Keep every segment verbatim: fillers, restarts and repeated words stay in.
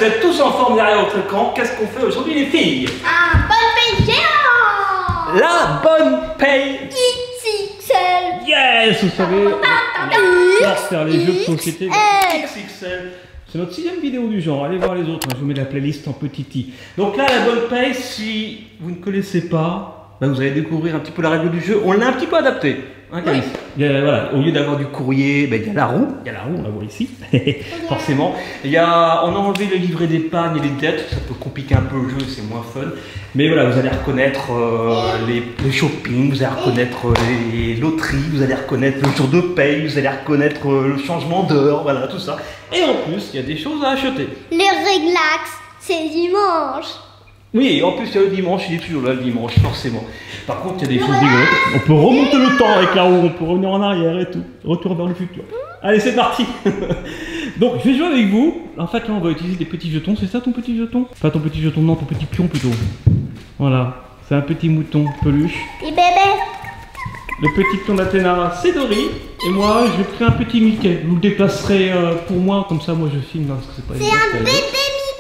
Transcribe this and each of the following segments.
vous êtes tous en forme derrière votre écran. Qu'est-ce qu'on fait aujourd'hui les filles? Un bonne paye géant. La bonne paye X X L. Yes, vous savez, on va faire les jeux de société X X L. C'est notre sixième vidéo du genre, allez voir les autres, je vous mets la playlist en petit i. Donc là, la bonne paye, si vous ne connaissez pas, bah vous allez découvrir un petit peu la règle du jeu. On l'a un petit peu adapté. Hein, oui. Il y a, voilà, au lieu d'avoir du courrier, bah, il y a la roue, il y a la roue, on la voit ici, forcément. Il y a, on a enlevé le livret d'épargne et les dettes, ça peut compliquer un peu le jeu, c'est moins fun. Mais voilà, vous allez reconnaître euh, les, les shopping, vous allez reconnaître les loteries, vous allez reconnaître le jour de paye, vous allez reconnaître euh, le changement d'heure, voilà, tout ça. Et en plus, il y a des choses à acheter. Les réglax, c'est dimanche. Oui, en plus il y a le dimanche, il est toujours là le dimanche, forcément. Par contre, il y a des choses rigolotes. On peut remonter le temps avec la roue, on peut revenir en arrière et tout. Retour vers le futur. Allez, c'est parti. Donc, je vais jouer avec vous. En fait, là, on va utiliser des petits jetons. C'est ça ton petit jeton? Pas ton petit jeton, non, ton petit pion plutôt. Voilà, c'est un petit mouton peluche. Et bébé. Le petit pion d'Athéna, c'est Dory. Et moi, je ferai un petit Mickey. Vous le déplacerez euh, pour moi, comme ça, moi, je filme. Parce que c'est pas C'est un bébé Mickey.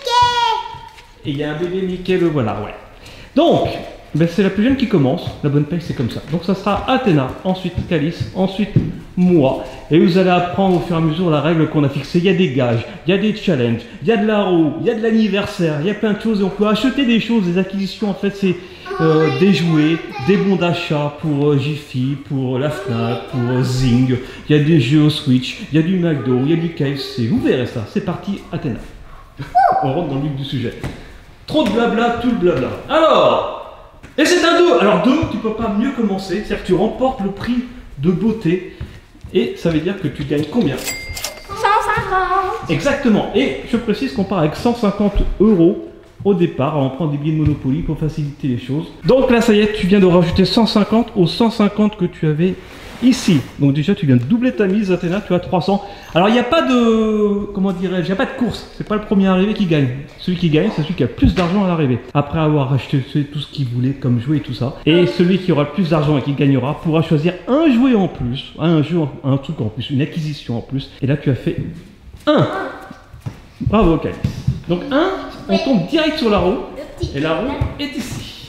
Et il y a un bébé Mickey, le voilà, ouais. Donc, ben c'est la plus jeune qui commence. La bonne paye, c'est comme ça. Donc ça sera Athéna, ensuite Calice, ensuite moi. Et vous allez apprendre au fur et à mesure la règle qu'on a fixée. Il y a des gages, il y a des challenges, il y a de la roue, il y a de l'anniversaire, il y a plein de choses. Et on peut acheter des choses, des acquisitions. En fait, c'est euh, des jouets, des bons d'achat pour euh, Jiffy, pour euh, la Fnac, pour euh, Zing. Il y a des jeux au Switch, il y a du McDo, il y a du K F C. Vous verrez ça. C'est parti, Athéna. On rentre dans le vif du sujet. Trop de blabla, tout le blabla. Alors, et c'est un deux. Alors deux, tu peux pas mieux commencer. C'est-à-dire que tu remportes le prix de beauté. Et ça veut dire que tu gagnes combien? cent cinquante. Exactement. Et je précise qu'on part avec cent cinquante euros au départ. Alors on prend des billets de Monopoly pour faciliter les choses. Donc là, ça y est, tu viens de rajouter cent cinquante aux cent cinquante que tu avais ici. Donc déjà, tu viens de doubler ta mise, Athéna, tu as trois cents. Alors il n'y a pas de, comment dirais-je, il n'y a pas de course. C'est pas le premier arrivé qui gagne. Celui qui gagne, c'est celui qui a le plus d'argent à l'arrivée. Après avoir acheté tout ce qu'il voulait comme jouet et tout ça. Et celui qui aura le plus d'argent et qui gagnera pourra choisir un jouet en plus, un jeu, un truc en plus, une acquisition en plus. Et là, tu as fait un. Bravo, Calice. Donc un, on tombe direct sur la roue. Et la roue est ici.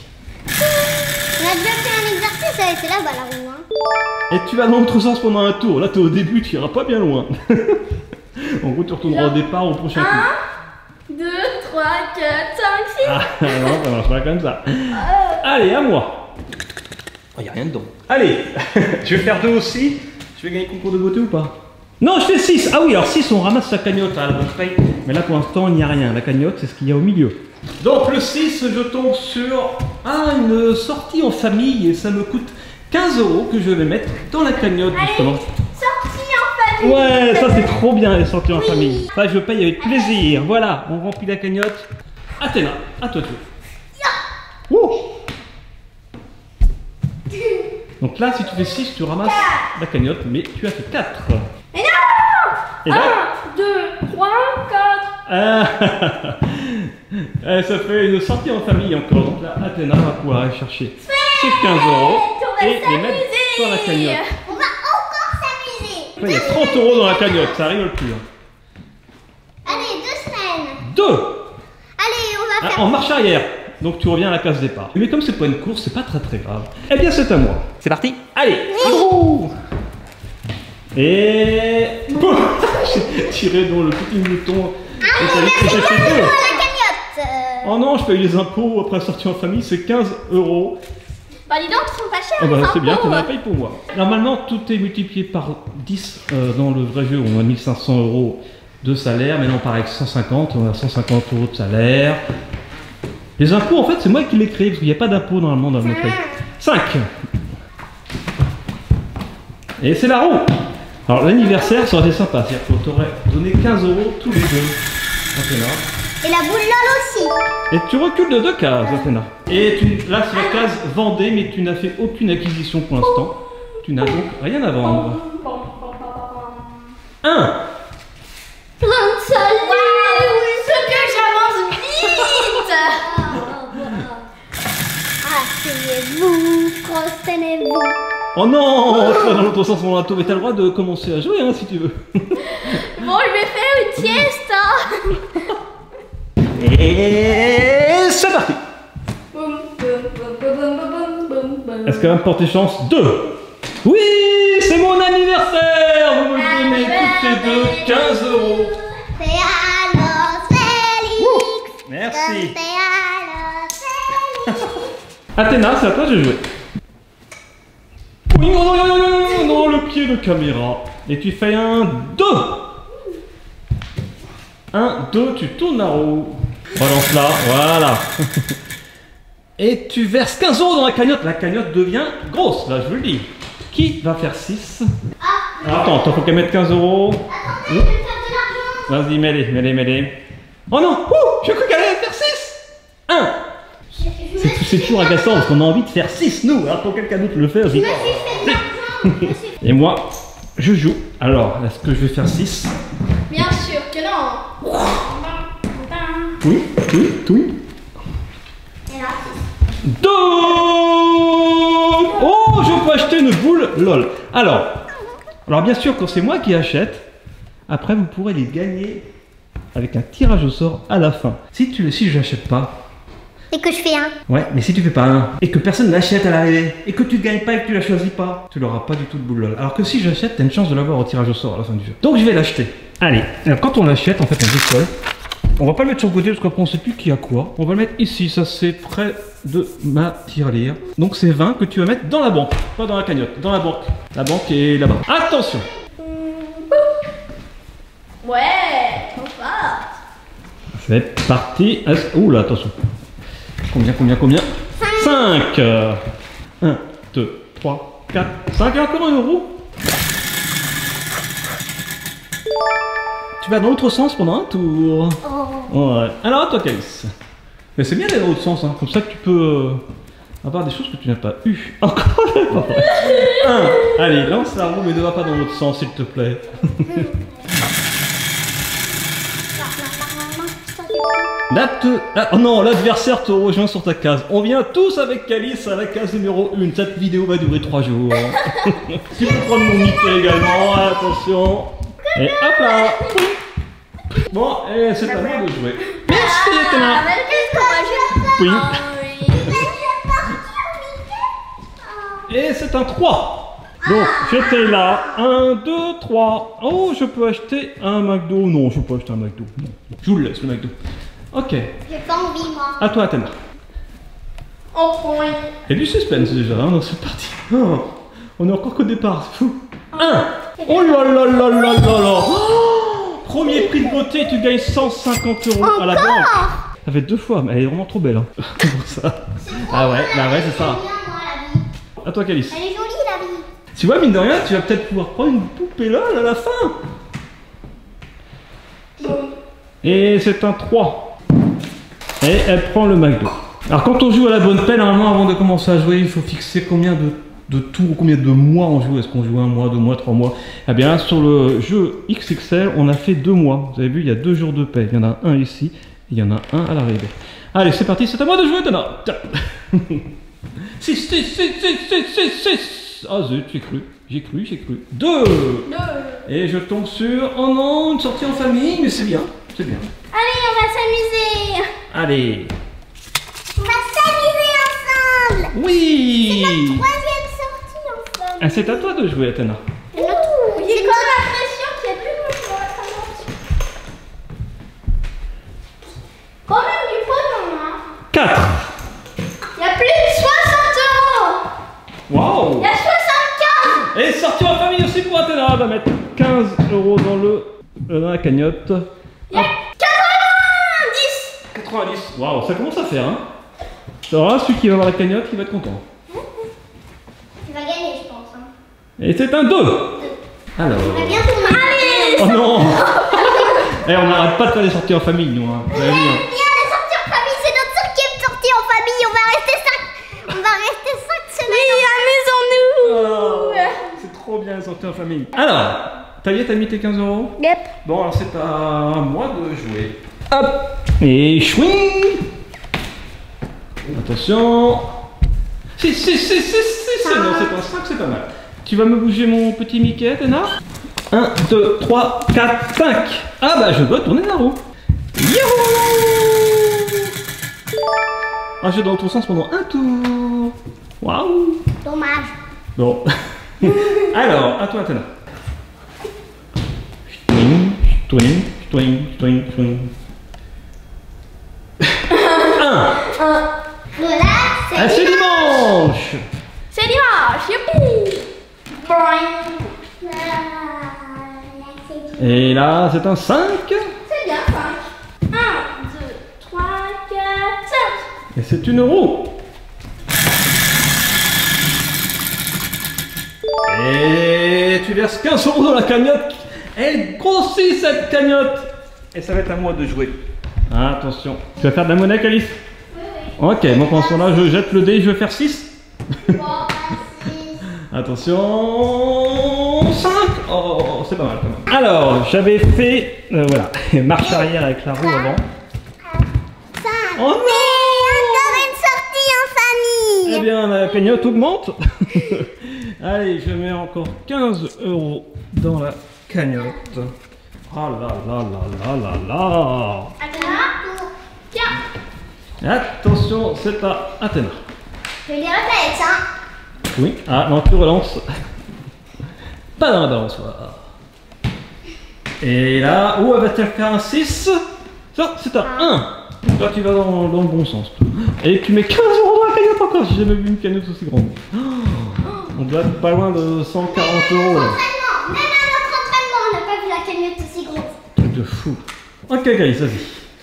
On a déjà fait un exercice, c'est là-bas la roue. Hein. Et tu vas dans l'autre sens pendant un tour. Là, tu es au début, tu iras pas bien loin. En gros, tu retourneras au départ au prochain coup. un, deux, trois, quatre, cinq, six. Ah non, ça marche pas comme ça. Allez, à moi. Il n'y a rien dedans. Allez, je vais faire deux aussi. Je vais gagner le concours de beauté ou pas? Non, je fais six. Ah oui, alors six, on ramasse la cagnotte à la bonne paye. Mais là, pour l'instant, il n'y a rien. La cagnotte, c'est ce qu'il y a au milieu. Donc, le six, je tombe sur ah, une sortie en famille et ça me coûte quinze euros que je vais mettre dans la cagnotte, justement. Allez, sortie en famille. Ouais, ça c'est trop bien les sorties en oui. famille. Ça, je paye avec plaisir. Voilà, on remplit la cagnotte. Athéna, à toi de jouer. Ouh. Donc là, si tu fais six, tu ramasses la cagnotte, mais tu as fait quatre. Mais non. Et là, un, deux, trois, quatre. Ah, eh, ça fait une sortie en famille encore. Donc là, Athéna va pouvoir aller chercher ses quinze euros et les mettre sur la cagnotte. On va encore s'amuser. Il y a trente euros dans la cagnotte, ça rigole plus. Hein. Allez, deux semaines. Deux. Allez, on va faire... Ah, en marche arrière. Donc tu reviens à la case départ. Mais comme c'est pas une course, c'est pas très très grave. Eh bien c'est à moi. C'est parti. Allez. Oui. Et... j'ai tiré dans le petit mouton. Ah oui, mais c'est quoi la cagnotte? Oh non, je paye les impôts après la sortie en famille, c'est quinze euros. Bah dis donc, ils sont pas chers. Oh bah, c'est bien, tu en as as payé pour moi. Normalement, tout est multiplié par dix euh, dans le vrai jeu. On a mille cinq cents euros de salaire. Maintenant, on part avec cent cinquante. On a cent cinquante euros de salaire. Les impôts, en fait, c'est moi qui les crée parce qu'il n'y a pas d'impôts normalement dans notre pays. cinq. Et c'est la roue. Alors, l'anniversaire, ça aurait été sympa. C'est-à-dire qu'on t'aurait donné quinze euros tous les deux. Athéna. Et la boule lol aussi. Et tu recules de deux cases, Athéna. Et tu, là, c'est la case vendée, mais tu n'as fait aucune acquisition pour l'instant. Tu n'as donc rien à vendre. un. Plein de soleil. Ce que j'avance vite. Asseyez-vous, prosternez-vous. Oh non, tu vas dans l'autre sens mon bateau, mais t'as le droit de commencer à jouer hein, si tu veux. Bon, je vais faire une siesta. Et c'est parti. Boum, boum, boum, boum, boum, boum, boum, boum. Est-ce qu'elle va me porter chance? Deux. Oui, c'est mon anniversaire. Vous me donnez toutes les deux quinze euros. Cumpleaños Félix. Merci. Cumpleaños Félix. Athéna, c'est à toi de jouer. Oui, non, non, non, non, non, non, le pied de caméra. Et tu fais un deux. Un, deux, tu tournes la roue. Relance là, voilà. Et tu verses quinze euros dans la cagnotte. La cagnotte devient grosse, là, je vous le dis. Qui va faire six? Alors, attends, attends, faut qu'elle mette quinze euros. Attends, je vais faire de l'argent. Vas-y, mets-les, mets-les, mets-les. Oh non, ouh, j'ai cru qu'elle allait faire six. Un. C'est c'est toujours agaçant parce qu'on a envie de faire six, nous. Alors, pour quelqu'un d'autre le fait, on dit. Je me suis fait de l'argent. Je me suis fait- Et moi, je joue. Alors, est-ce que je vais faire six? Bien sûr que non. Oui, oui, oui. Et là, deux. Oh, je peux acheter une boule LOL. Alors, alors bien sûr, quand c'est moi qui achète, après vous pourrez les gagner avec un tirage au sort à la fin. Si tu si je l'achète pas, et que je fais un. ouais, mais si tu fais pas un et que personne l'achète à l'arrivée et que tu gagnes pas et que tu la choisis pas, tu l'auras pas du tout de boule LOL. Alors que si j'achète, t'as une chance de l'avoir au tirage au sort à la fin du jeu. Donc je vais l'acheter. Allez, alors quand on l'achète, en fait, on décolle. On va pas le mettre sur le côté parce qu'après on sait plus qui a quoi. On va le mettre ici, ça c'est près de ma tirelire. Donc c'est vingt que tu vas mettre dans la banque, pas dans la cagnotte, dans la banque. La banque est là-bas. Attention. Ouais, trop fort. C'est parti. Ouh là, attention. Combien, combien, combien? cinq. un, deux, trois, quatre, cinq et encore un euro. Tu vas dans l'autre sens pendant un tour. Oh. Ouais. Alors à toi, Calice. Mais c'est bien d'aller dans l'autre sens, hein. Comme ça que tu peux euh, avoir des choses que tu n'as pas eues. Encore pas vrai. un. Allez, lance la roue, mais ne va pas dans l'autre sens, s'il te plaît. Là, te- ah, oh non, l'adversaire te rejoint sur ta case. On vient tous avec Calice à la case numéro un. Cette vidéo va durer trois jours. Tu peux prendre mon Mickey également, attention. Et hop là. Bon, et c'est à moi de jouer. Merci, Athéna. Ah, mais qu'est-ce qu'on va jouer? Oui. Ah, oui. Et c'est un trois. Donc, j'étais là. un, deux, trois. Oh, je peux acheter un McDo. Non, je peux acheter un McDo. Non. Je vous le laisse, le McDo. Ok. J'ai pas envie, moi. À toi, Athéna. On point. Il y a du suspense déjà, hein, dans cette partie. Oh, on est encore qu'au départ, c'est fou. un. Oh là là là là là là. Oh, premier prix de beauté, tu gagnes cent cinquante euros à la banque. Ça fait deux fois, mais elle est vraiment trop belle. Hein. Pour ça. Ah ouais, bah ouais, c'est ça. J'aime bien, moi, la vie. À toi, Calice. Elle est jolie, la vie. Tu vois, mine de rien, tu vas peut-être pouvoir prendre une poupée là, à la fin. Et c'est un trois. Et elle prend le McDo. Alors quand on joue à la bonne paix, normalement avant de commencer à jouer, il faut fixer combien de, de tours, combien de mois on joue. Est-ce qu'on joue un mois, deux mois, trois mois? Eh bien là, sur le jeu X X L, on a fait deux mois. Vous avez vu, il y a deux jours de paix. Il y en a un ici, et il y en a un à l'arrivée. Allez, c'est parti, c'est à moi de jouer, Tana. six, six, six, six, six, six, six. Ah zut, j'ai cru, j'ai cru, j'ai cru. deux. Deux. Et je tombe sur... Oh non, une sortie en famille, mais c'est bien, c'est bien. Allez, on va s'amuser. Allez. On va s'amuser ensemble. Oui. Troisième sortie ensemble. Ah, c'est à toi de jouer, Athéna. Ouh, j'ai comme l'impression qu'il y a plus de monde dans la convention. Quand même du pognon, hein. quatre. Il y a plus de soixante euros. Waouh. Il y a soixante-quinze. Et sortie en famille aussi pour Athéna. On va mettre quinze euros dans, le, dans la cagnotte. Il y a quatre-vingt-dix. quatre-vingt-dix. Waouh, ça commence à faire, hein. Alors là, celui qui va avoir la cagnotte, il va être content. Tu vas gagner, je pense. Hein. Et c'est un deux. Alors... On va bien tourner. Allez. Oh non. Eh, on n'arrête pas de faire des sorties en famille, nous. Hein. Vous avez vu, hein. Bien, les sorties en famille, c'est notre cinquième sortie en famille. On va rester cinq. On va rester cinq semaines. Oui, amusons-nous. Oh, c'est trop bien les sorties en famille. Alors, t'as y est, t'as mis tes quinze euros? Yep. Bon, alors c'est à moi de jouer. Hop. Et chouing. Attention. six, six, six, six, six. Non, c'est pas cinq, c'est pas mal. Tu vas me bouger mon petit Mickey, Athéna? un, deux, trois, quatre, cinq. Ah bah je dois tourner la roue. Youhou! Ah, je vais dans l'autre sens pendant un tour. Waouh. Dommage. Bon. Alors, à toi, Athéna. Twing, twing, twing, twing, twing. Un. Voilà, c'est Ah, c'est dimanche. C'est dimanche, youpi. Boing. Ah, c'est Et là, c'est un cinq. C'est bien, cinq. un, deux, trois, quatre, cinq. Et c'est une roue. Et tu verses quinze euros dans la cagnotte. Elle grossit cette cagnotte. Et ça va être à moi de jouer. Attention. Tu vas faire de la monnaie, Calice? Ok, bon, pendant ce temps-là, je jette le dé, je vais faire six. bon, six. Attention, cinq. Oh, c'est pas mal quand même. Alors, j'avais fait, euh, voilà, marche arrière avec la roue avant. cinq. Oh non! Encore une sortie en Eh famille. bien, la cagnotte augmente. Allez, je mets encore quinze euros dans la cagnotte. Oh là là là là là là. Athéna, tiens. Attention, c'est à Athéna. Je vais les replacer, hein. Oui, ah non, tu relances. Pas dans la balançoire. Et là, où va-t-elle faire un six? Ça, c'est un un. Toi, tu vas dans, dans le bon sens. Et tu mets quinze euros dans la cagnotte encore. J'ai jamais vu une cagnotte aussi grande. Oh, on doit être pas loin de cent quarante euros là. Entraînement. Même à notre entraînement, on n'a pas vu la cagnotte aussi grosse. Truc de fou. Ok, Calice, vas-y.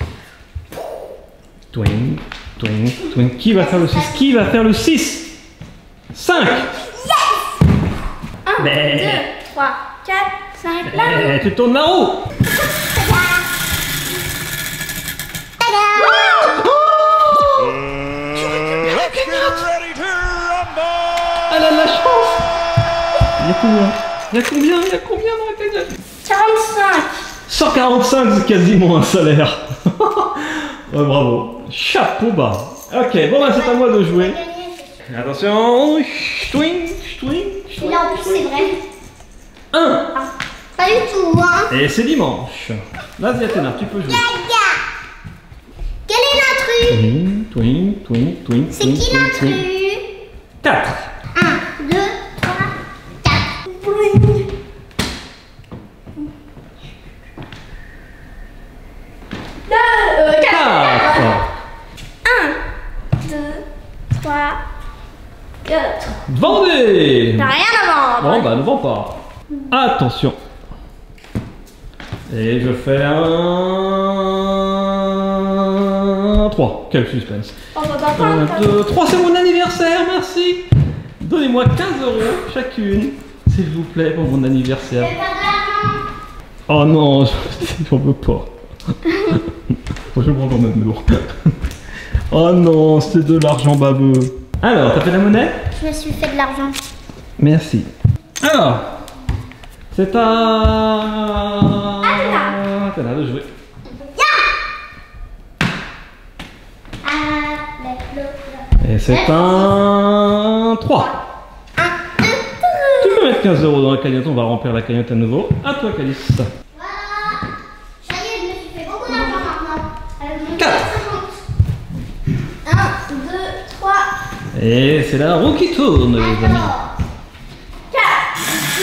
Twing, twing, twing. Qui va faire le six? Qui va faire le six? cinq. un, Mais- deux, trois, quatre, cinq. La roue. Eh, tu tournes la roue. Elle a de la chance. Il y a combien? Il y a combien? Il y a combien dans la cagnotte? quarante-cinq. cent quarante-cinq, c'est quasiment un salaire. Ouais, bravo. Chapeau bas. Ok, bon bah c'est à moi de jouer. Attention. Twing, twing, Et là, en plus, c'est vrai. un. Pas du tout, hein. Et c'est dimanche. Vas-y Athéna, tu peux jouer. Gaga. Quel est l'intrus? Twing, twing, twing, twing. C'est qui l'intrus? quatre. un, deux, trois, quatre. deux, euh, quatre. quatre. un, deux, trois, quatre. Vendez. T'as rien à vendre. Bon bah ne vends pas. Attention. Et je fais un trois. Quel suspense. On va pas un, prendre. deux, trois, c'est mon anniversaire, merci. Donnez-moi quinze euros chacune, s'il vous plaît, pour mon anniversaire. Je vais faire de l'argent. Oh non, j'en veux pas. Faut que je prends quand même l'eau. Oh non, c'est de l'argent baveux. Alors, t'as fait la monnaie? Je me suis fait de l'argent. Merci. Alors, c'est à... Athéna. Athéna de jouer. Avec le... Et c'est un trois. un, deux, Tu peux mettre quinze euros dans la cagnotte, on va remplir la cagnotte à nouveau. À toi, Calice. Voilà. Ça y est, je me suis fait beaucoup d'argent maintenant. Avec mon Quatre. un, deux, trois. Et c'est la roue qui tourne, les amis. Alors. quatre.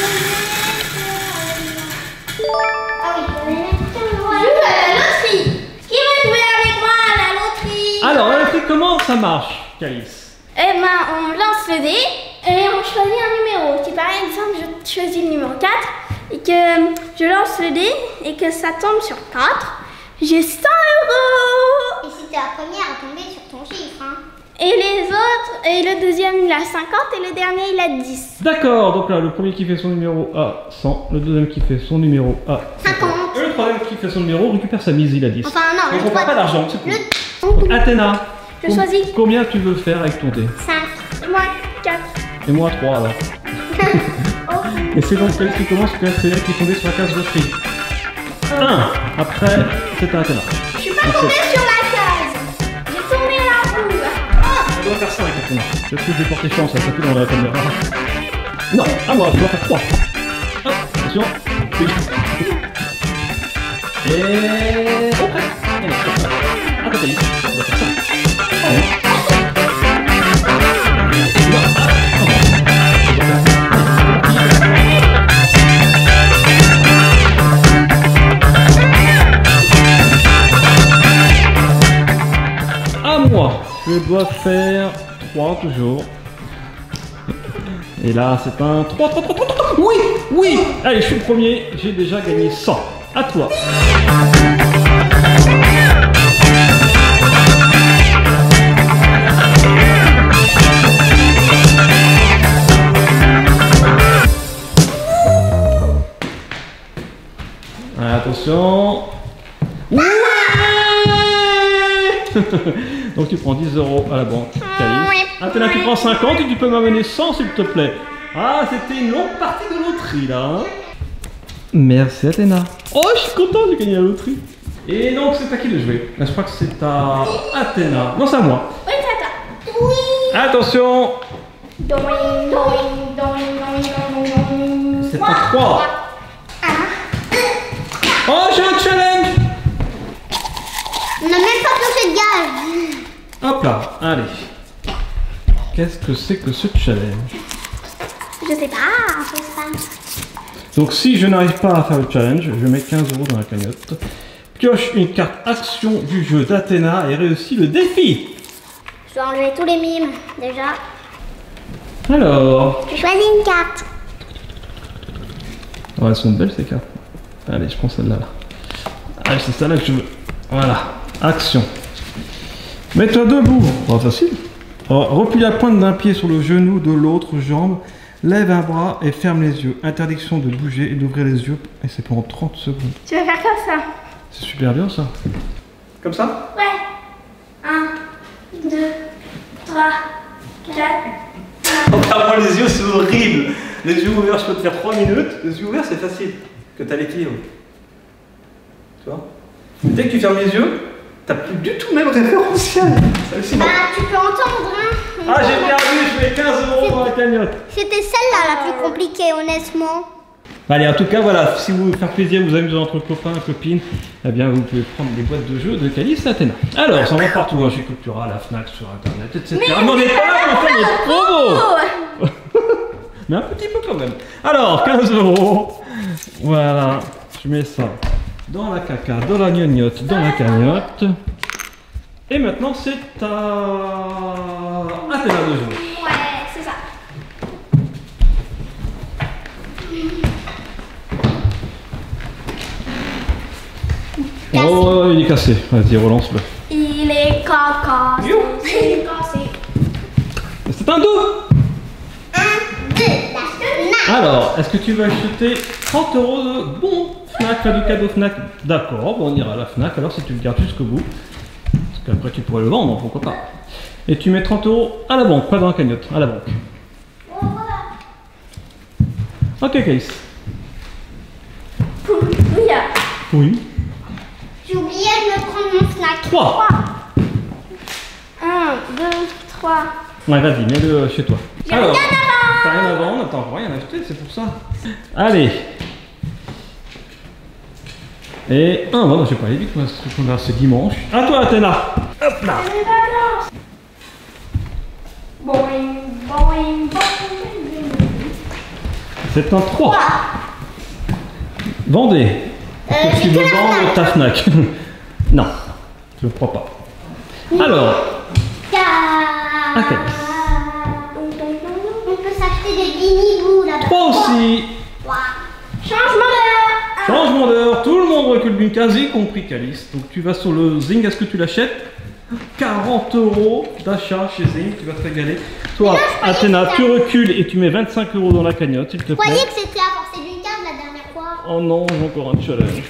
Ah oui, je vais mettre quinze euros. Joue à la loterie. Qui veut jouer avec moi à la loterie? Alors, la loterie, comment ça marche, Calice? Eh ben, on lance le dé et on choisit un numéro. Si par exemple, je choisis le numéro quatre et que je lance le dé et que ça tombe sur quatre, j'ai cent euros. Et si t'es la première à tomber sur ton chiffre, hein. Et les autres, et le deuxième il a cinquante et le dernier il a dix. D'accord, donc là, le premier qui fait son numéro a cent, le deuxième qui fait son numéro a cinquante. et le troisième qui fait son numéro récupère sa mise, il a dix. Enfin, non, donc le on perd pas d'argent, c'est tout. Le Donc, Athéna, Je com- choisis. combien tu veux faire avec ton dé? cinq. Moi, quatre. Et moi trois alors. Et c'est donc celle qui commence, que c'est elle qui est tombée sur la case loterie. un. Après, c'est à Athéna. Je suis pas tombée sur la case. J'ai tourné la roue. On doit faire ça avec Athéna. Je sais que j'ai porté chance, ça s'appuie dans la caméra. Non, à moi, je dois faire trois. Hop, attention. Oui. Et... Oh, prêt. Allez, à toi, Calice. On va faire ça. Allez. dois faire trois toujours. Et là, c'est un trois, trois, trois, trois, trois. Oui, oui. Allez, je suis le premier. J'ai déjà gagné cent. À toi. Attention. Ouais. Donc tu prends dix euros à la banque. Calice. Athéna, tu prends cinquante et tu peux m'amener cent s'il te plaît. Ah, c'était une longue partie de loterie là. Hein. Merci Athéna. Oh, je suis content, j'ai gagné la loterie. Et donc c'est à qui de jouer? Là, je crois que c'est à Athéna. Non, c'est à moi. Oui, c'est à toi. Oui. Attention. C'est à trois. Oh, j'ai un challenge. On n'a même pas touché de gaz. Hop là, allez. Qu'est-ce que c'est que ce challenge? Je sais pas, je sais pas. Donc si je n'arrive pas à faire le challenge, je mets quinze euros dans la cagnotte. Pioche une carte action du jeu d'Athéna et réussis le défi. Je dois enlever tous les mimes, déjà. Alors... Je choisis une carte. Oh, elles sont belles ces cartes. Allez, je prends celle-là. Là. Allez, c'est celle-là que je veux. Voilà, action. Mets-toi debout. Oh, facile. Oh, replie la pointe d'un pied sur le genou de l'autre jambe. Lève un bras et ferme les yeux. Interdiction de bouger et d'ouvrir les yeux. Et c'est pendant trente secondes. Tu vas faire comme ça? C'est super bien ça. Comme ça? Ouais. un, deux, trois, quatre. Oh, moi les yeux c'est horrible. Les yeux ouverts je peux te faire trois minutes. Les yeux ouverts c'est facile. Que t'as l'équilibre. Tu vois? Mais dès que tu fermes les yeux, t'as plus du tout le même référentiel. Bah, tu peux entendre, hein. Ah, j'ai perdu, je mets quinze euros dans la cagnotte. C'était celle-là la plus compliquée, honnêtement. Allez, en tout cas, voilà, si vous voulez faire plaisir, vous amusez entre copains, copines, eh bien, vous pouvez prendre des boîtes de jeux de Calice et Athéna. Alors, ça va partout, hein, chez Cultura, la Fnac, sur Internet, et cetera. Mais on n'est pas là pour faire des promos. Mais un petit peu quand même. Alors, quinze euros. Voilà, je mets ça dans la caca, dans la gnognotte, dans la cagnotte. Et maintenant, c'est à Athéna de jouer. Ouais, c'est ça. Oh, il est cassé. Vas-y, relance-le. Il est cacassé. Il est cassé. C'est un dos. Un, deux, la Fnac. Alors, est-ce que tu vas acheter trente euros de bon Fnac, pas de cadeau Fnac? D'accord, bon, on ira à la Fnac alors si tu le gardes jusqu'au bout. Parce qu'après tu pourrais le vendre, pourquoi pas. Et tu mets trente euros à la banque, pas dans la cagnotte, à la banque. Oh, voilà. Ok, Calice. Oui. Oui. J'ai oublié de me prendre mon Fnac. trois. un, deux, trois. Ouais, vas-y, mets-le chez toi. J'ai rien à vendre. T'as rien à vendre, t'as encore rien à acheter, c'est pour ça. Allez. Et un, bon, je sais pas, aller vite, moi, ce qu'on a, c'est dimanche. À toi, Athéna. Hop là. Boing, boing, boing. C'est un trois. Vendez. Euh, Est-ce que tu j'ai veux que la vendre Fnac. ta Fnac? Non, je ne crois pas. Alors, Ta- ok. On peut s'acheter des binibous là-bas. Trois aussi. Trois. Changement d'heure. Changement d'heure, tout le monde recule d'une case, y compris Calice. Donc tu vas sur le Zing, est-ce que tu l'achètes? quarante euros d'achat chez Zing, tu vas te régaler. Toi, Mais non, je croyais Athéna, que tu c'était- recules et tu mets vingt-cinq euros dans la cagnotte, s'il te Vous plaît. croyez que c'était à forcer d'une case la dernière fois? Oh non, j'ai encore un challenge.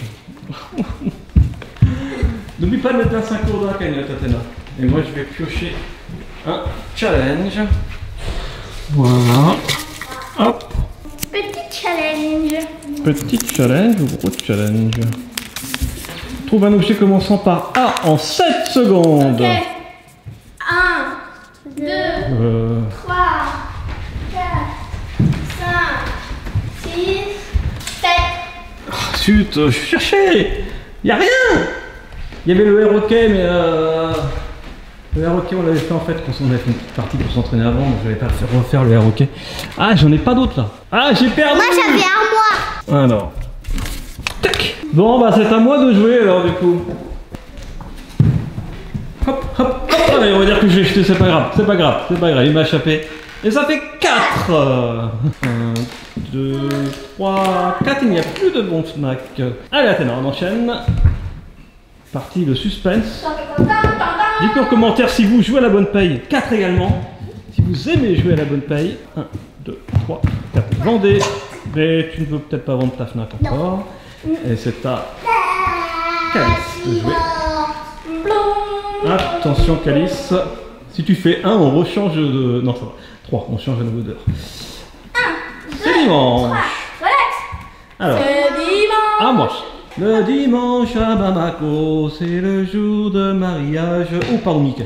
N'oublie pas de mettre vingt-cinq euros dans la cagnotte, Athéna. Et moi, je vais piocher un challenge. Voilà. Hop. Petit challenge. Petit challenge ou gros challenge? Trouve un objet commençant par A en sept secondes. Ok. un, deux, Euh, trois, quatre, cinq, six, sept. Zut, je cherchais. Y a rien. Il y avait le air hockey, mais euh, le air hockey on l'avait fait en fait quand on avait fait une petite partie pour s'entraîner avant, donc je vais pas faire refaire le air hockey. Ah, j'en ai pas d'autres là. Ah, j'ai perdu. Moi j'avais un mois. Alors. Tac. Bon, bah c'est à moi de jouer alors du coup. hop, hop, hop. Allez, on va dire que j'ai jeté, c'est pas grave, c'est pas grave, c'est pas grave, il m'a échappé. Et ça fait quatre. un, deux, trois, quatre, il n'y a plus de bons snacks. Allez, Athéna, on enchaîne. Partie de suspense. Dites-nous en commentaire si vous jouez à la bonne paye. quatre également. Si vous aimez jouer à la bonne paye. un, deux, trois, quatre. Vendez. Mais tu ne veux peut-être pas vendre ta Fnac encore. Et c'est à Calice de jouer. Attention Calice. Si tu fais un, on rechange de... Non, ça va. trois, on change de nouveau d'heure. C'est dimanche. Alors, C'est dimanche. à moi. Le dimanche à Bamako, c'est le jour de mariage. Oh, pardon, Mickey.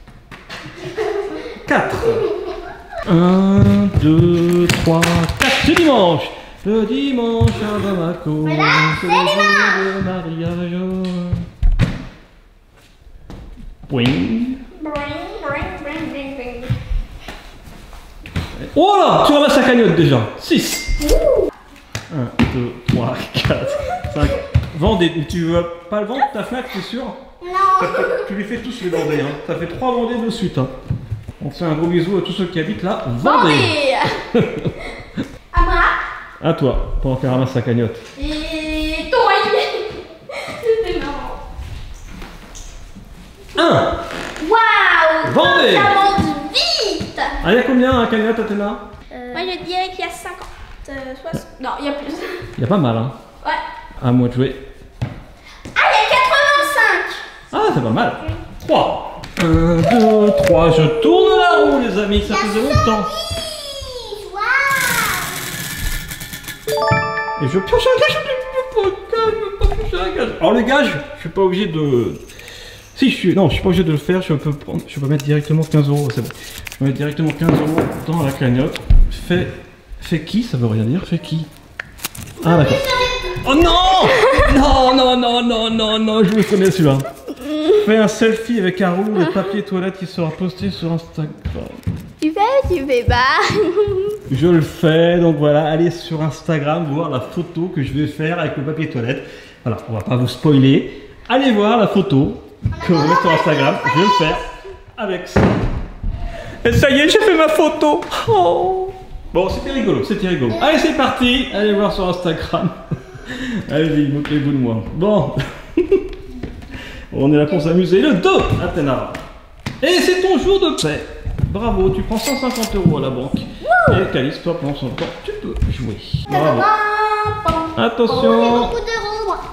quatre. un, deux, trois, quatre. C'est dimanche. Le dimanche à Bamako, c'est le jour de mariage. Boing. Oh là, tu ramasses la cagnotte déjà. six. un, deux, trois, quatre, cinq. Vendez. Tu veux pas le vendre ta Fnac, t'es sûr? Non. Tu les fais tous les vendés. Hein. Ça fait trois vendés de suite. Hein. On fait un gros bisou à tous ceux qui habitent là. Vendez. À moi. À toi, pendant qu'elle ramasse sa cagnotte. Et toi. C'était marrant. un. Waouh. Vendez. Ça monte vite. Ah, il y a combien un cagnotte, Athéna? Euh, Moi je dirais qu'il y a cinquante. Euh, soixante. Non, il y a plus. Il y a pas mal, hein. Ouais. À moi de jouer. Ah, il y a quatre-vingt-cinq. Ah, c'est pas mal. trois. un, deux, trois. Je tourne la roue, les amis. Ça faisait longtemps. Et je pioche un gage. Je peux pas piocher un gage. Alors, le gage, je suis pas obligé de. Si, je suis. Non, je suis pas obligé de le faire. Je peux, prendre... je peux mettre directement quinze euros. C'est bon. Je peux mettre directement quinze euros dans la cagnotte. Fais. Fais qui? Ça veut rien dire. Fais qui? Ah, d'accord. Oh non! Non, non, non, non, non, non, je le connais celui-là. Fais un selfie avec un rouleau de papier toilette qui sera posté sur Instagram. Tu fais, tu fais pas. Je le fais, donc voilà, allez sur Instagram voir la photo que je vais faire avec le papier toilette. Voilà, on va pas vous spoiler. Allez voir la photo que je vais mettre sur Instagram. Je vais le faire avec ça. Et ça y est, j'ai fait ma photo. Oh. Bon, c'était rigolo, c'était rigolo. Allez, c'est parti. Allez voir sur Instagram. Allez-y, moquez-vous de moi. Bon. On est là pour s'amuser. Le dos, Athéna. Et c'est ton jour de paix. Bravo, tu prends cent cinquante euros à la banque. Et Calice, toi, pendant son temps, tu peux jouer. Bravo. Attention. J'ai beaucoup d'euros, moi.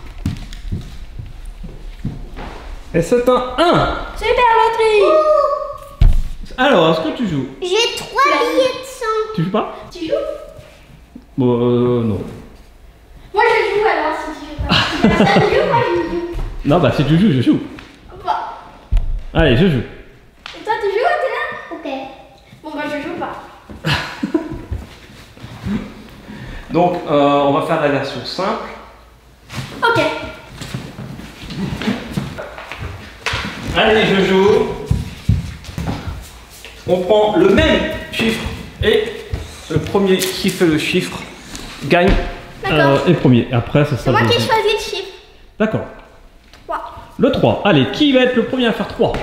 Et c'est un un. Super loterie. Alors, est-ce que tu joues? J'ai trois billets de cent. Tu joues pas? Tu joues? Bon, euh, non. Moi je joue alors si tu joues pas. Si tu joues, moi je joue. Non, bah si tu joues, je joue. Bah. Allez, je joue. Et toi tu joues, Athéna? Ok. Bon bah je joue pas. Donc, euh, on va faire la version simple. Ok. Allez, je joue. On prend le même chiffre et le premier qui fait le chiffre gagne euh, et premier. Après, ça C'est sera moi le qui ai deuxième. choisi le chiffre. D'accord. trois. Le trois. Allez, qui va être le premier à faire trois?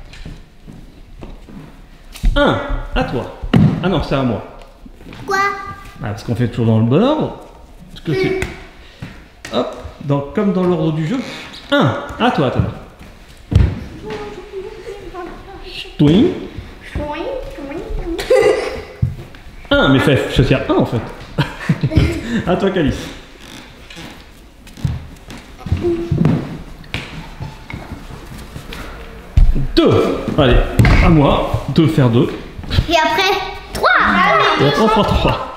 un. À toi. Ah non, c'est à moi. Quoi? Ah, parce qu'on fait toujours dans le bon ordre. Parce que c'est... Hop, dans, comme dans l'ordre du jeu. un. À toi, Athéna. Twing. un, mais fais choisir un en fait. À toi, Calice. deux. Allez, à moi. deux faire deux. Et après, trois. Et après, on fera trois.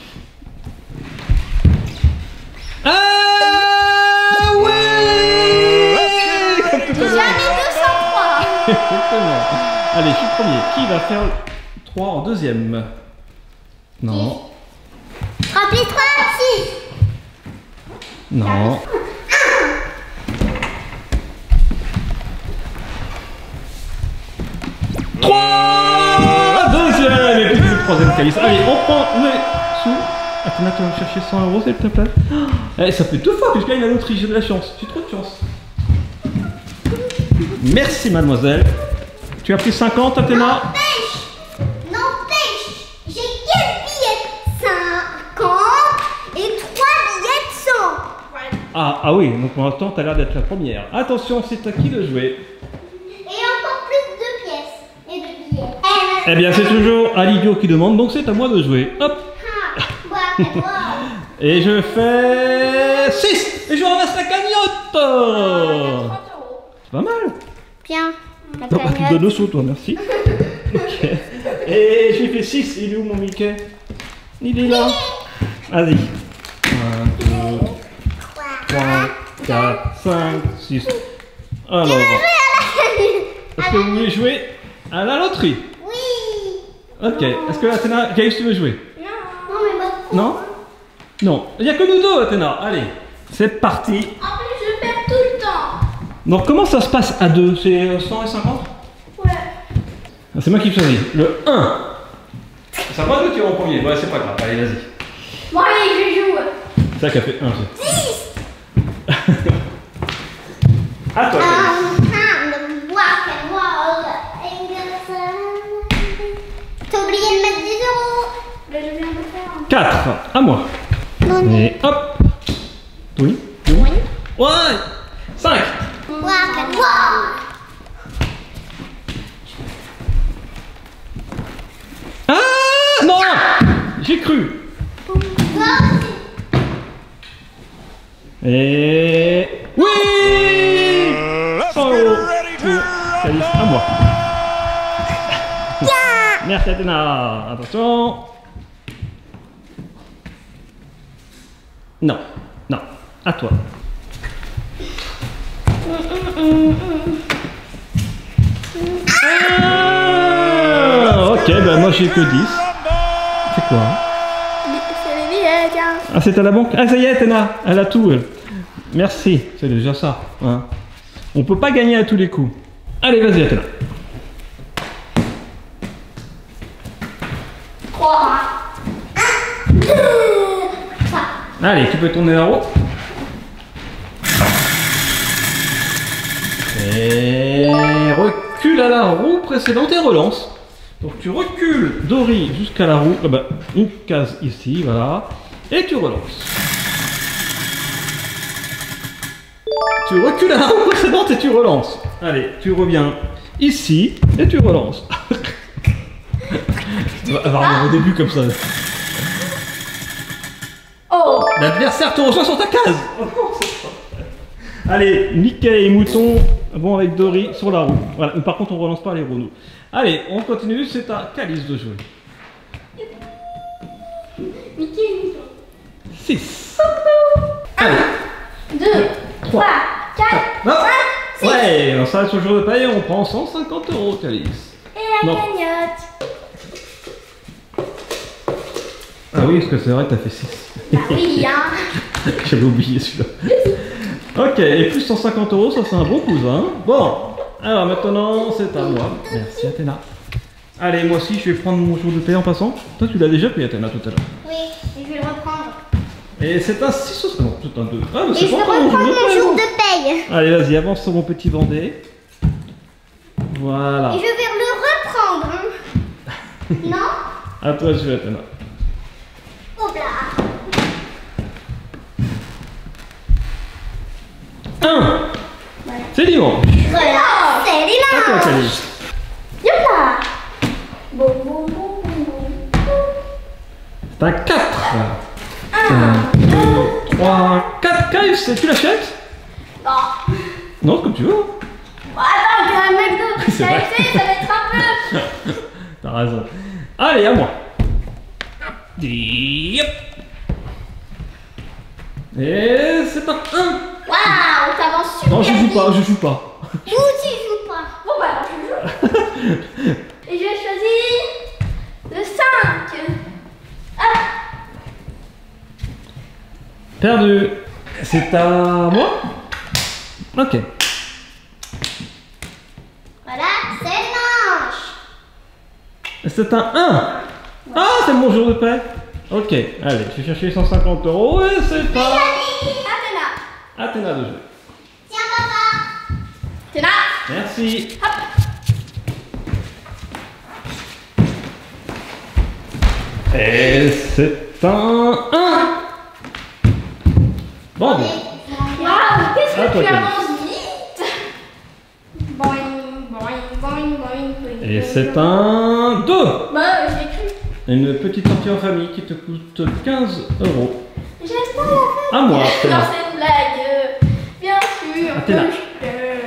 Ah ouais. Jamais deux cent trois. Exactement. Allez, je suis premier. Qui va faire trois en deuxième? Non. Remplis trois, six. Non. trois. Deuxième. Et puis le troisième Calice. Allez, on prend les sous. Athéna, tu vas me chercher cent euros, s'il te plaît. Eh, ça fait deux fois que je gagne la loterie. J'ai de la chance. J'ai trop de chance. Merci mademoiselle. Tu as pris cinquante, Athéna? N'empêche, n'empêche, j'ai quel billet? cinquante et trois billets de cent. Ah, ah oui, donc pour l'instant, tu as l'air d'être la première. Attention, c'est à qui de jouer? Et encore plus de pièces et de billets. Eh bien, c'est toujours à l'idiot qui demande, donc c'est à moi de jouer. Hop. Ah, ouais, ouais. Et je fais six. Et je ramasse la cagnotte. trente euros. C'est pas mal. Bien. La Non, tu cagnotte. donnes au saut, toi, merci. Ok. Et j'ai fait six. Il est où mon Mickey? Il est là. Vas-y. un, deux, trois, quatre, cinq, six. Alors. Est-ce que vous voulez jouer à la loterie? Oui. Ok. Est-ce que Athéna, Caïs, tu veux jouer? Non. Non, mais moi. Non? Non. Il n'y a que nous deux, Athéna. Allez. C'est parti. En plus, je perds tout le temps. Donc, comment ça se passe à deux? C'est cent et cinquante? Ouais. C'est moi qui choisis. Le un. Ça va deux qui vont en premier. Ouais, c'est pas grave. Allez, vas-y. Bon, allez, je joue. C'est ça qui a fait un. dix. À toi, Caïs. T'as oublié de mettre dix euros. Mais je viens de faire. quatre. À moi. Non, Et hop. Oui. oui. Ouais. cinq. Ah non. J'ai cru. Et oui. cent euros. Caïs, à moi. Merci Athéna. Attention. Non, non, à toi. Ah, ok, ben moi j'ai que dix. C'est quoi hein? C'est les billets, tiens. Ah, c'est à la banque. Ah, ça y est, Athéna, elle a tout. Elle. Merci, c'est déjà ça. Hein. On peut pas gagner à tous les coups. Allez, vas-y, Athéna. trois. Allez, tu peux tourner la roue. Et recule à la roue précédente et relance. Donc tu recules, Dory, jusqu'à la roue. Ah bah, une case ici, voilà. Et tu relances. Tu recules à la roue précédente et tu relances. Allez, tu reviens ici et tu relances. Tu vas avoir au début comme ça. Oh. L'adversaire te reçoit sur ta case. Allez, Mickey et Mouton vont avec Dory sur la roue. Voilà, mais par contre on relance pas les roues nous. Allez, on continue, c'est à Calis de jouer. Mickey et Mouton. six. un, deux, trois, quatre, Non. cinq, six. Ouais, on s'arrête sur le jour de paille et on prend cent cinquante euros, Calis. Et la Non. cagnotte. Ah oui, parce que c'est vrai, t'as fait six. Bah oui, hein. J'avais oublié celui-là. Ok, et plus cent cinquante euros, ça c'est un bon cousin. Bon, alors maintenant c'est à moi. Merci Athéna. Allez, moi aussi je vais prendre mon jour de paie en passant. Toi tu l'as déjà pris Athéna tout à l'heure. Oui, et je vais le reprendre. Et c'est un six ou non, c'est un deux. Ah, mais Et c'est je pas vais encore mon reprendre jour de mon paie. jour non. de paye. Allez, vas-y, avance sur mon petit bandé. Voilà. Et je vais le reprendre. Hein. Non? À toi, je vais Athéna. Hop là. un. C'est dimanche. Voilà, c'est À toi, dimanche. Calis. Youpa. Bon, bon, bon, bon, bon. C'est un quatre. un, deux, trois, quatre. Calis, tu l'achètes? Non. Non, comme tu veux. Bon, attends, que un McDo de C'est vrai. K F C, ça va être un peu. T'as raison. Allez, à moi. Yep. Et c'est un un. Waouh, t'avances super Non, je joue vite. pas, je joue pas. Vous aussi, je joue pas. Bon, bah alors je joue. Et je vais choisir le cinq. Ah, Perdu. C'est à moi? Ok. Voilà, c'est dimanche. C'est un un. Ah, c'est mon jour de paie. Ok, allez, je vais chercher cent cinquante euros et c'est pas Athéna. Athéna de jouer. Tiens, papa. Athéna. Merci. Hop. Et c'est un un. Bon, bon. Waouh, qu'est-ce À que toi, tu Camille. avances vite. Boing, boing, boing, boing, boing. Et c'est un deux. Bah, j'ai cru. Une petite sortie en famille qui te coûte quinze euros. J'aime pas la À moi. Non, Athéna. c'est une blague. euh, Bien sûr. Athéna. que je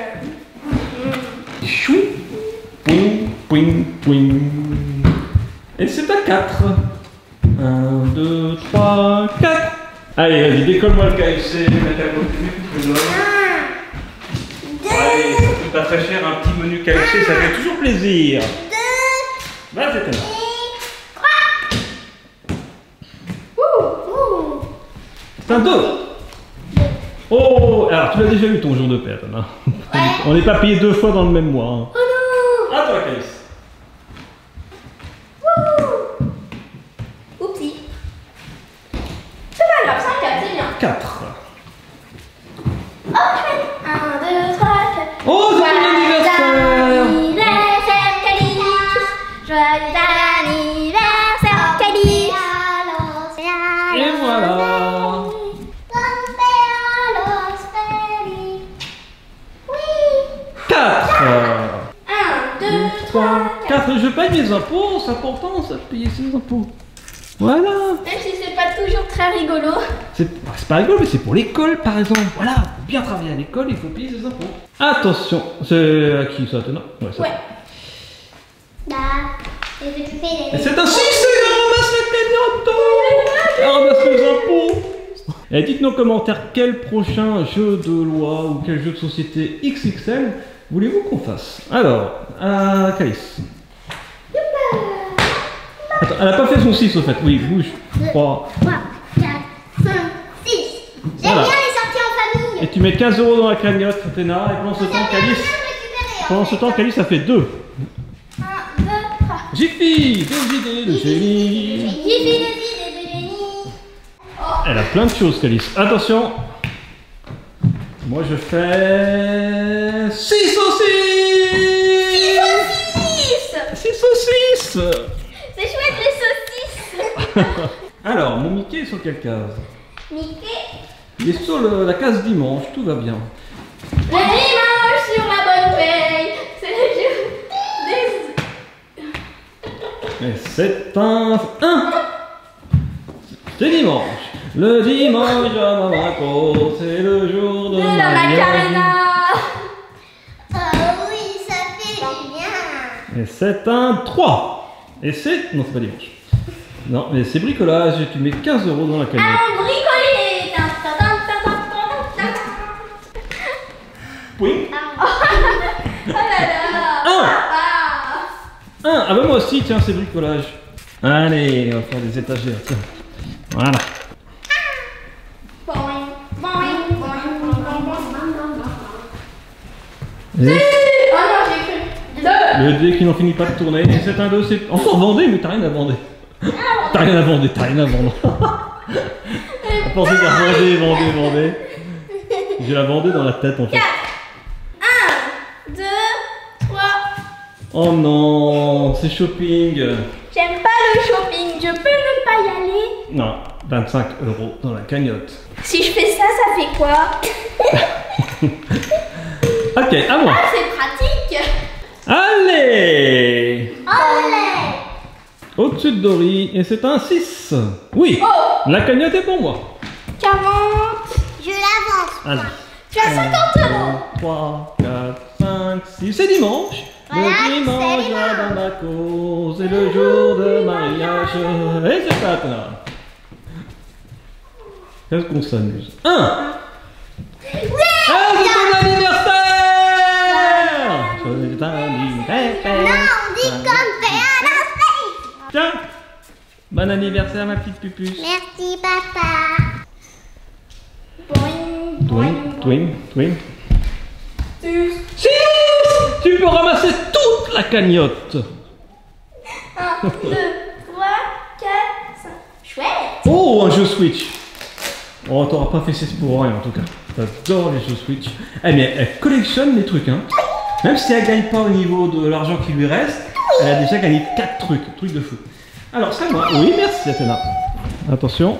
peux. Chou. Pouing, pouing, pouing. Et c'est un quatre. un, deux, trois, quatre. Allez, vas-y, décolle-moi le K F C. Allez, ça coûte pas très cher, un petit menu K F C, ça fait toujours plaisir. Deux, Vas-y, t'es là. Ouh, ouh. C'est un deux. Oh, alors tu l'as déjà eu ton jour de paix, Athéna. On n'est pas payé deux fois dans le même mois. Hein. Oh non. À toi, Calice. Ouh. Oupsie. C'est pas grave, c'est un quatre, c'est bien. quatre. Oh, chouette. un, deux, trois, quatre. Oh, c'est ton anniversaire. Anniversaire, Calice. Joyeux anniversaire, Calice. Et voilà. quatre. un, deux, trois, trois, quatre. quatre. Je paye mes impôts, c'est important ça de payer ses impôts. Voilà. Même si c'est pas toujours très rigolo. C'est bah, c'est pas rigolo, mais c'est pour l'école par exemple. Voilà, pour bien travailler à l'école, il faut payer ses impôts. Attention, c'est à qui ça, Athéna? Ouais, ça. Ouais. Bah, j'ai récupéré Et les. c'est un succès, elle ramasse la cagnotte. Elle ramasse les impôts. Et dites-nous en commentaire quel prochain jeu de loi ou quel jeu de société X X L voulez-vous qu'on fasse. Alors, à Calice. Attends, elle a pas fait son six au fait. Oui, bouge. trois. trois, quatre, cinq, six. J'aime Voilà. bien les sorties en famille. Et tu mets quinze euros dans la cagnotte, Athéna. Et pendant ce temps, Calice. Pendant ce temps, Calice a fait deux. un, deux, trois. Jiffy, deux idées de génie. J'ai vu le vide de génie. Elle a plein de choses, Calice. Attention. Moi, je fais six saucisses. six. six saucisses. C'est chouette les saucisses. Alors, mon Mickey est sur quelle case? Mickey. Il est sur le- la case dimanche, tout va bien. Le dimanche sur la bonne paye. C'est le jour des... Et c'est un un. C'est dimanche. Le dimanche à Bamako, c'est le jour de, de la mariage. Macarena. Oh oui, ça fait du bien. Et c'est un trois. Et c'est... Non, c'est pas dimanche. Non, mais c'est bricolage et tu mets quinze euros dans la cagnotte. Allons bricoler. Tin, tin, tin, tin, tin, tin, tin. Oui. Oh là là. Un. Ah. Un. Ah bah moi aussi, tiens, c'est bricolage. Allez, on va faire des étagères, tiens. Voilà. Boing, boing, boing, boing, boing, boing, boing. Et Oh non, j'ai cru. Deux. le dé qui n'en finit pas de tourner. Et c'est un deux, c'est... Encore Vendée, mais t'as rien à vendre. T'as rien à vendre, t'as rien à vendre. On pensait qu'à Vendée, Vendée, Vendée. J'ai la Vendée dans la tête en fait. un, deux, trois. Oh non, c'est shopping. J'aime pas le shopping, je peux ne pas y aller. Non, vingt-cinq euros dans la cagnotte. Si je fais ça, ça fait quoi? Ok, à moi. Ah, c'est pratique. Allez, Olé. au-dessus de Dory, et c'est un six. Oui, Oh, la cagnotte est pour moi. quarante. Je l'avance. Allez. Tu as cinquante euros. trois, quatre, cinq, six, c'est dimanche. Voilà, le dimanche c'est à Bamako, c'est le jour de mariage. Et c'est ça, là. Qu'est-ce qu'on s'amuse? Un. Ah, c'est ton anniversaire! Joyeux anniversaire! Non, on dit comme fait à la Tiens, bon anniversaire ma petite pupuce. Merci papa. Boing, Twing, twing, twing. Six. Six! Tu peux ramasser toute la cagnotte. un, deux, trois, quatre, cinq. Chouette. Oh, un jeu Switch. Oh, t'auras pas fait six pour rien en tout cas. J'adore les jeux Switch. Eh mais elle collectionne les trucs, hein. Même si elle gagne pas au niveau de l'argent qui lui reste, elle a déjà gagné quatre trucs, trucs de fou. Alors c'est à moi. Oui, merci Athéna. Attention.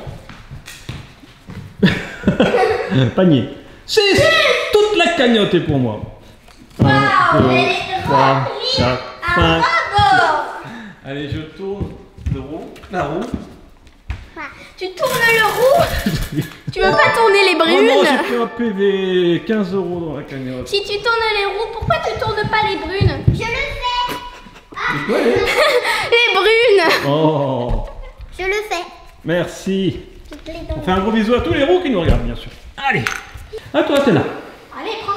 Panier. six. Toute la cagnotte est pour moi. un, deux, trois, quatre, cinq. Allez, je tourne le roue, la roue. Tu tournes le roue. Tu veux pas tourner les Oh non, brunes? j'ai fait un P V. quinze euros dans la cagnotte. Si tu tournes les roues, pourquoi tu tournes pas les brunes? Je le fais. C'est quoi, les... Les brunes. Oh, Je le fais. merci. Je te les On donne. fait un gros bisou à tous les roues qui nous regardent, bien sûr. Allez, à toi, Athéna. Allez, prends.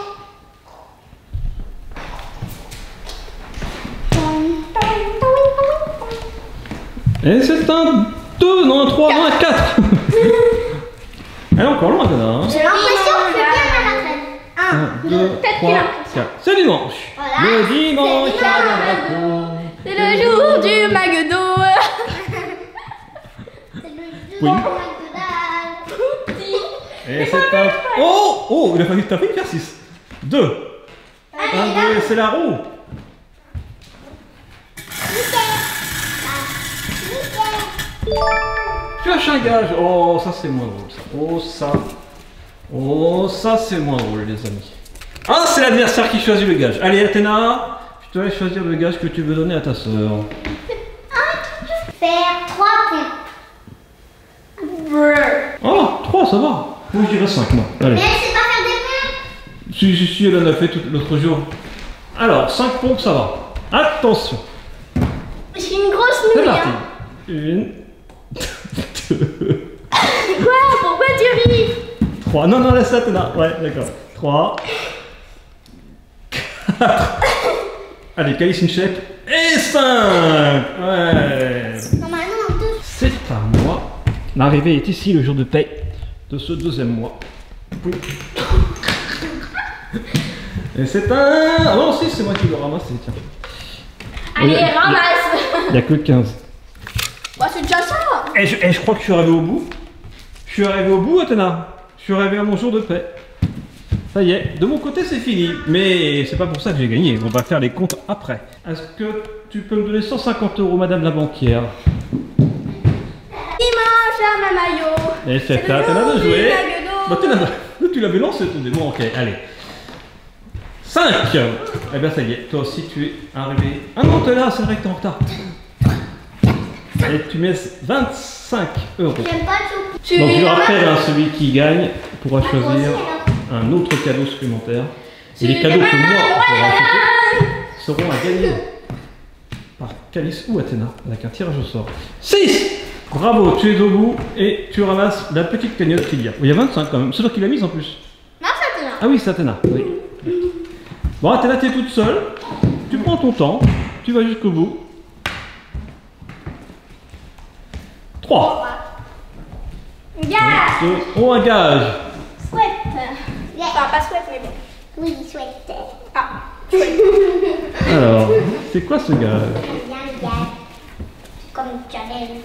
Et c'est un deux, non un trois, non un quatre. Elle est encore loin, Athéna. Hein. J'ai l'impression que je suis bien à la retraite. un, deux, peut-être trois, qu'il a quatre. C'est dimanche. Voilà. Le dimanche C'est à dimanche. la cour. C'est le jour du McDo. C'est le Oui. jour de McDonald's. Et c'est un... Oh, oh, il a fallu taper faire six. deux. un, deux, c'est la roue. Tu lâches un gage. Oh, ça c'est moins drôle ça. Oh, ça. Oh, ça c'est moins drôle, les amis. Ah, c'est l'adversaire qui choisit le gage. Allez, Athéna, je te laisse choisir le gage que tu veux donner à ta soeur. Faire trois points. Oh, trois, ça va. Moi, je dirais cinq, moi. Allez. Mais elle sait pas faire des points. Si, si, si, elle en a fait tout l'autre jour. Alors, cinq pompes, ça va. Attention. J'ai une grosse C'est nouille. parti. Hein. Une, deux, Quoi? Pourquoi tu ris? trois. Non, non, laisse ça, Athéna. Ouais, d'accord. Trois. Quatre. Allez, Calice une chèque. Et cinq. Ouais. Normalement, on touche. C'est à moi. L'arrivée est ici, le jour de paie de ce deuxième mois. Et c'est un... Ah non, si, c'est moi qui le ramasse, tiens. Allez, Il y a- ramasse. Il n'y a que quinze. Bah, c'est déjà ça. Et je, et je crois que je suis arrivé au bout. Je suis arrivé au bout, Athéna. Je suis arrivé à mon jour de paix. Ça y est, de mon côté c'est fini. Mais c'est pas pour ça que j'ai gagné. On va faire les comptes après. Est-ce que tu peux me donner cent cinquante euros, madame la banquière? Dimanche à ma maillot. Et c'est C'est à le Athéna jour de du jouer. McDo. Bah, tu l'avais- tu l'avais lancé ton démon. Ok, allez. cinq. Eh bien ça y est, toi aussi tu es arrivé. Ah non, t'es là, c'est vrai que t'es en retard. Et tu mets vingt-cinq euros. J'aime pas tout. Tu Donc je ramasses- rappelle, hein, celui qui gagne pourra Moi aussi, choisir alors. un autre cadeau supplémentaire. Et Tu les cadeaux que moi ramasses- j'aurai achetés seront à gagner par Calice ou Athéna avec un tirage au sort. six. Bravo, tu es au bout et tu ramasses la petite cagnotte qu'il y a. Il y a vingt-cinq quand même, c'est toi qui l'as mise en plus. Non, ça te l'a. Ah oui, c'est Athéna. Oui. Bon, Athéna, tu es toute seule. Tu prends ton temps, tu vas jusqu'au bout. trois. Gage. Oh, un gage. Sweat. Yeah. Enfin, pas sweat, mais bon. Oui, souhaite. Ah. Alors, c'est quoi ce gage? J'aime bien les gars. Comme challenge.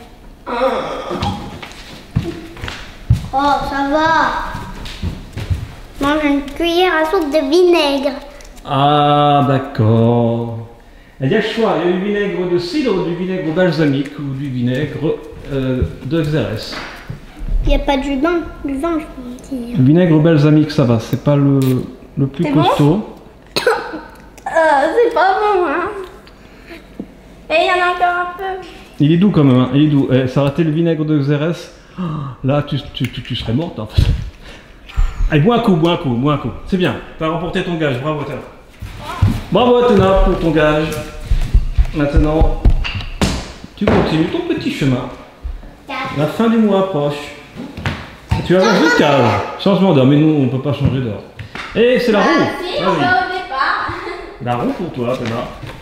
Oh, ça va. Mange une cuillère à soupe de vinaigre. Ah, d'accord. Il y a le choix, il y a du vinaigre de cidre, du vinaigre balsamique ou du vinaigre euh, de Xérès. Il n'y a pas du vin, du vin, je peux dire. Le vinaigre balsamique, ça va, c'est pas le, le plus C'est bon costaud. Euh, c'est pas bon, hein. Et il y en a encore un peu. Il est doux quand même, hein, il est doux. Eh, ça aurait été le vinaigre de Xérès, oh, là tu, tu, tu, tu serais morte en fait. Allez, bois un coup, bois un coup, bois un coup. C'est bien, tu as remporté ton gage, bravo Athéna. Bravo Athéna pour ton gage. Maintenant, tu continues ton petit chemin. La fin du mois approche. Et tu vas manger une cave. Changement d'heure, mais nous on peut pas changer d'heure. Et c'est la roue. Ah, si, on Vas-y. va au départ. La roue pour toi, Athéna.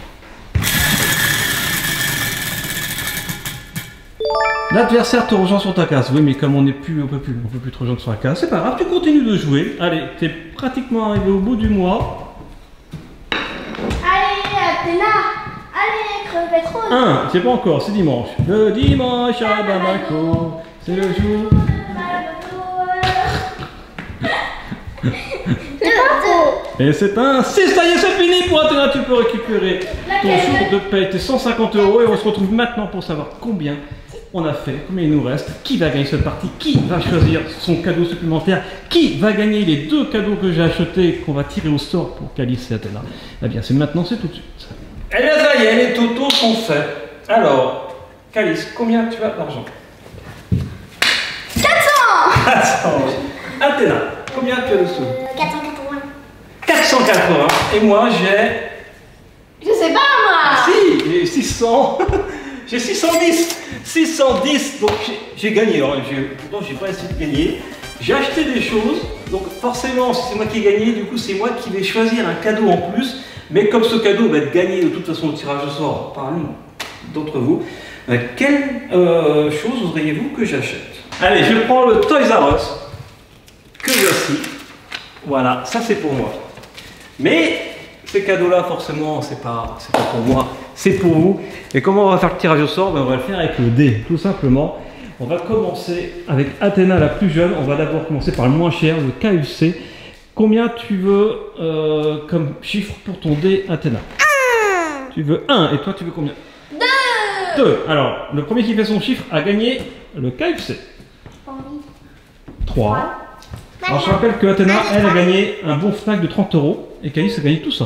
L'adversaire te rejoint sur ta case. Oui, mais comme on n'est plus, on peut plus, on peut plus te rejoindre sur la case. C'est pas grave, tu continues de jouer. Allez, t'es pratiquement arrivé au bout du mois. Allez, Athéna. Allez, crevette rose. Un, c'est pas encore, c'est dimanche. Le dimanche à Bamako, c'est le jour. C'est pas faux. Et c'est un six, ça y est, c'est fini pour Athéna, tu peux récupérer ton jour de paye, tes cent cinquante euros, et on se retrouve maintenant pour savoir combien on a fait, combien il nous reste, qui va gagner cette partie, qui va choisir son cadeau supplémentaire, qui va gagner les deux cadeaux que j'ai achetés, qu'on va tirer au sort pour Calice et Athéna. Eh bien, c'est maintenant, c'est tout de suite. Eh bien, ça y est, les totaux sont faits. Alors, Calice, combien tu as d'argent? quatre cents. quatre cents. Athéna, combien tu as de sous? Euh, quatre cent quatre-vingts. quatre cent quatre-vingts. Et moi, j'ai... Je sais pas moi. Si, j'ai six cents. J'ai six cent dix. six cent dix. Donc j'ai gagné. Alors, pourtant, j'ai pas essayé de gagner. J'ai acheté des choses. Donc forcément, si c'est moi qui ai gagné, du coup, c'est moi qui vais choisir un cadeau en plus. Mais comme ce cadeau va être gagné de toute façon au tirage au sort par l'une d'entre vous, euh, quelle euh, chose voudriez-vous que j'achète? Allez, je prends le Toys R Us que voici. Voilà, ça c'est pour moi. Mais ces cadeaux-là, forcément, c'est pas, c'est pas pour moi, c'est pour vous. Et comment on va faire le tirage au sort? Ben, on va le faire avec le dé, tout simplement. On va commencer avec Athéna, la plus jeune. On va d'abord commencer par le moins cher, le K F C. Combien tu veux euh, comme chiffre pour ton dé, Athéna? un. Tu veux un, et toi tu veux combien? deux. deux. Alors, le premier qui fait son chiffre a gagné le K F C. trois. Alors je rappelle que Athéna, elle a gagné un bon Fnac de trente euros et Calice a gagné tout ça.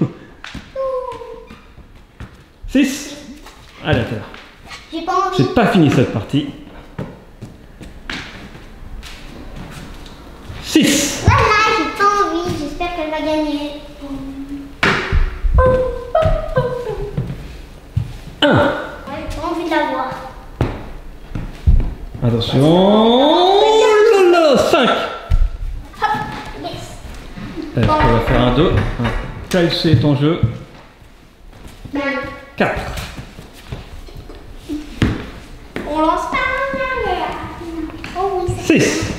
six. Allez Athéna. J'ai pas envie. C'est pas fini cette partie. six. Voilà, j'ai pas envie. J'espère qu'elle va gagner. un. Ouais, j'ai pas envie de la voir. Attention. cinq. Yes. On va faire un deux. K F C est en jeu. quatre. On lance pas. Oh oui, six.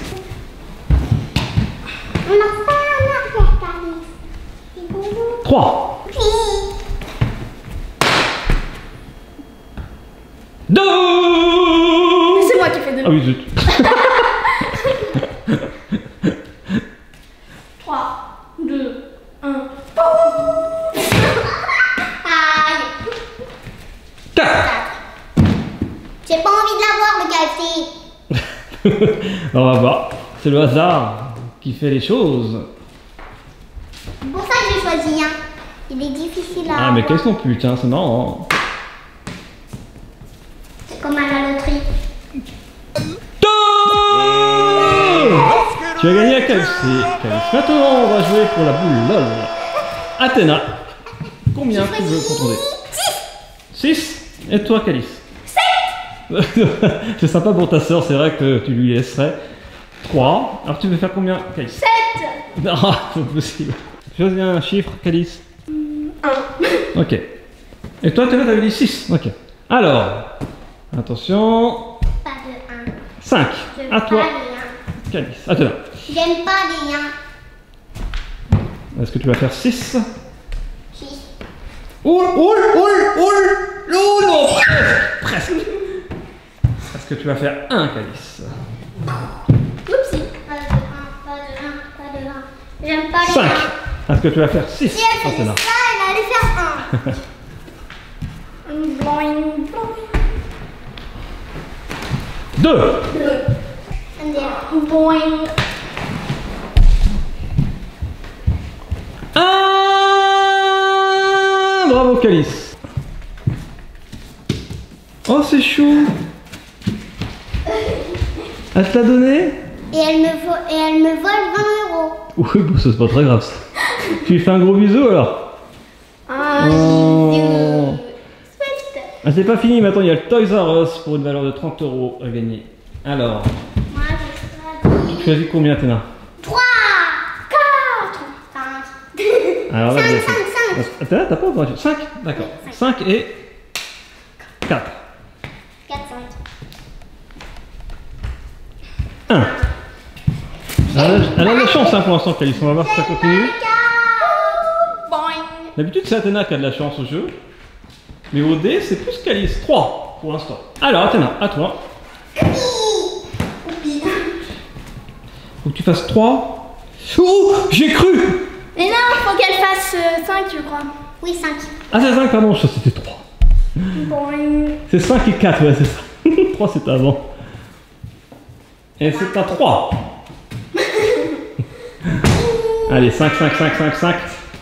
on lance pas en arrière, Calice. trois. Oui. deux. C'est moi qui fais de Ah oui, zut. trois, deux, un. Aïe. quatre. J'ai pas envie de la voir, le K F C. On va voir. C'est le hasard qui fait les choses. C'est pour ça que j'ai choisi un. Il est difficile à Ah, mais avoir. quels sont putain, c'est marrant. C'est comme à la loterie. deux. Tu as gagné à K F C. Calice. Maintenant, on va jouer pour la boule lol. Athéna, combien tu veux pour ton dé? six. Et toi, Calice? sept. C'est sympa pour ta soeur, c'est vrai que tu lui laisserais. trois. Alors tu veux faire combien, Calice? sept. Non, c'est pas possible. Choisis un chiffre, Calice. un. Ok. Et toi, Athéna, t'avais dit six. Ok. Alors, attention. Pas de un. cinq. J'aime À pas toi, les uns. Calice. Athéna. J'aime pas les uns. Est-ce que tu vas faire six? six. Oh, oh, oh, oh, oh, non, presque, presque. Est-ce que tu vas faire un, Calice? Oupsie. Pas de un, pas de un, pas de un. J'aime pas les cinq. uns. Est-ce que tu vas faire six, Si elle faisait Athéna? ça, elle allait faire un. Bloing, bloing. deux. J'aime bien. Boing. un. Bravo, Calice. Oh, c'est chou. Elle te l'a donné? Et elle me, vo- et elle me vole vingt euros. Oui, bon, c'est pas très grave ça. Tu lui fais un gros bisou alors? Un. Oh. Sweat. Ah, c'est pas fini, maintenant il y a le Toys R Us pour une valeur de trente euros à gagner. Alors, Moi, je choisis tu choisis combien, Athéna? trois, quatre, cinq. Alors là, cinq, bien cinq, fait. cinq. Athéna, t'as pas encore cinq? D'accord. cinq et quatre. quatre, cinq. un. Elle a, elle a de la chance hein, pour l'instant, Calice. On va voir si ça continue. Boing. D'habitude, c'est Athéna qui a de la chance au jeu. Mais au dé, c'est plus Calice. trois pour l'instant. Alors, Athéna, à toi. Faut que tu fasses trois. Oh, j'ai cru! Mais non, faut qu'elle fasse euh, cinq, je crois. Oui, cinq. Ah, c'est cinq, pardon, ça c'était trois. Bon, euh, C'est cinq et quatre, ouais, c'est ça. trois, c'était avant. Et c'est un trois. Allez, cinq, cinq, cinq, cinq, cinq.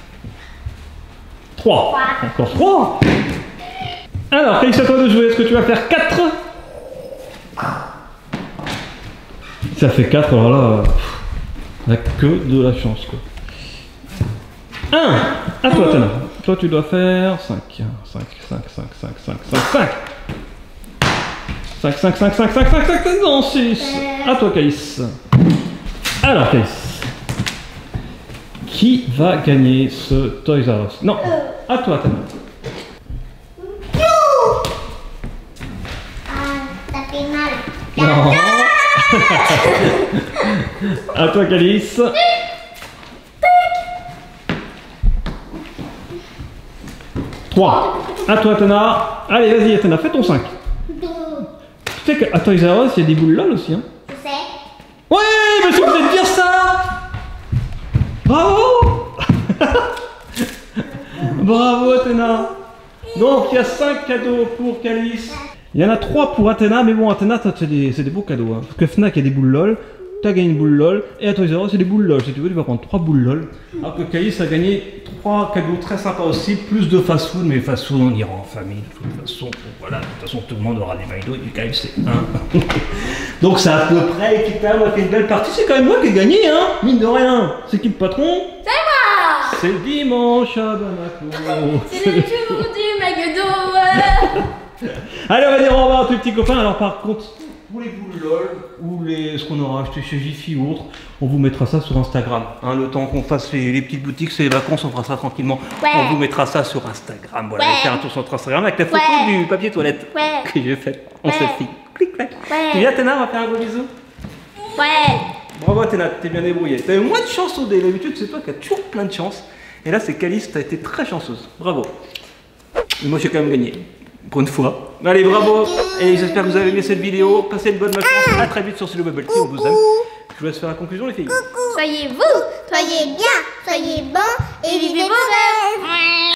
trois. Encore trois. Alors, Calice, à toi de jouer. Est-ce que tu vas faire quatre? Ça fait quatre, alors là, on n'a que de la chance, quoi. un. À toi, Tana. Toi, tu dois faire cinq. cinq, cinq, cinq, cinq, cinq, cinq, cinq. cinq, cinq, cinq, cinq, cinq, cinq, cinq, non, six. À toi, Calice. Alors, Calice. Qui va gagner ce Toys R Us? Non, à toi, Tana. Ah, ça fait mal. Non. À toi, Calice. trois. À toi, Tana. Allez, vas-y, Tana, fais ton cinq. Deux. Tu sais qu'à Toys R Us, il y a des boules LOL aussi, hein. Je sais. Ouais, mais je vous êtes dire ça. Bravo. Bravo, Athéna. Donc, il y a cinq cadeaux pour Calice. Il y en a trois pour Athéna, mais bon, Athéna, c'est des, des beaux cadeaux. Hein. Parce que Fnac, il y a des boules LOL. Tu as gagné une boule LOL. Et à Toys R Us, c'est des boules LOL. Si tu veux, tu vas prendre trois boules LOL. Alors que Calice a gagné trois cadeaux très sympas aussi. Plus de fast-food, mais fast-food, on ira en famille. De toute façon, voilà, de toute façon, tout le monde aura des McDo et du K F C. Hein. Donc, c'est à peu près équitable. On a fait une belle partie. C'est quand même moi qui ai gagné, hein. Mine de rien. C'est qui le patron? c'est moi. C'est le dimanche à Bamako. C'est le jour du McDo. euh. Allez, on va dire au revoir à tous les petits copains. Alors, par contre, pour les boules LOL ou les, ce qu'on aura acheté chez Jiffy ou autre, on vous mettra ça sur Instagram. Hein, le temps qu'on fasse les, les petites boutiques, c'est les vacances, on fera ça tranquillement. Ouais. On vous mettra ça sur Instagram. Voilà, Ouais. allez faire un tour sur notre Instagram avec la photo Ouais. du papier toilette Ouais. que j'ai fait en Ouais. selfie. Clic, clac. Ouais. Tu viens, Athéna, on va faire un gros bisou. Ouais. Bravo, Athéna, t'es bien débrouillée. T'as eu moins de chance au dé. D'habitude, c'est toi qui as toujours plein de chance. Et là, c'est Calice, t'as été très chanceuse. Bravo. Mais moi, j'ai quand même gagné. Pour une fois. Allez, bravo. Et j'espère que vous avez aimé cette vidéo. Passez une bonne vacances. À très vite sur Silo Bubble Tea. On vous aime. Je vous laisse faire la conclusion, les filles. Soyez vous. Soyez bien, soyez bons et vivez vos rêves.